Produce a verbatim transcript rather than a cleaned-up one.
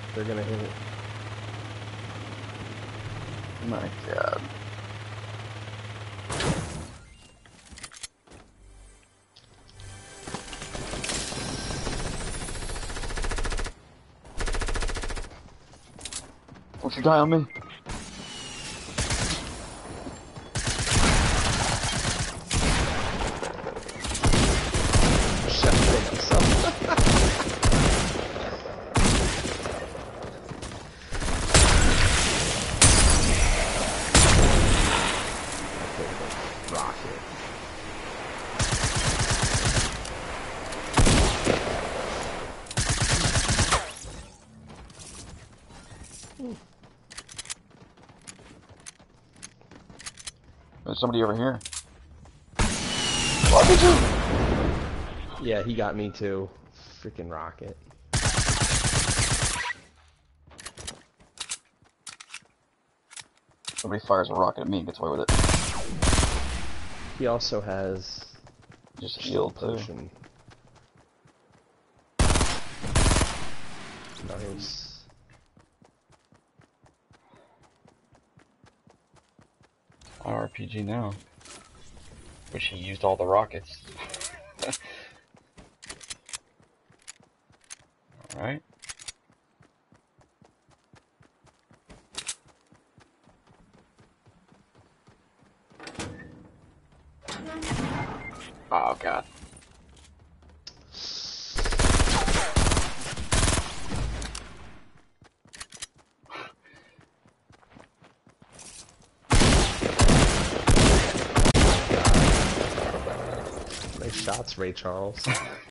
They're gonna hit it. My God. Don't you die on me. Shut myself. Rocket. There's somebody over here. Yeah, he got me too. Freaking rocket. Somebody fires a rocket at me and gets away with it. He also has Just healed too. potion. Nice. R P G now. Wish he used all the rockets. Alright. Oh God. Nice shots, Ray Charles.